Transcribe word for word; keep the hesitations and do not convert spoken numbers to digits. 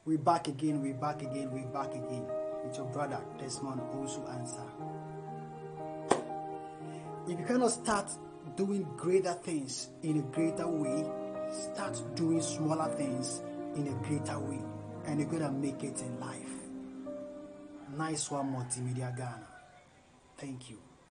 We back again, we back again, we back again. It's your brother, Desmond also answer. If you cannot start doing greater things in a greater way, start doing smaller things in a greater way, and you're gonna make it in life. Nice one, Multimedia Ghana. Thank you.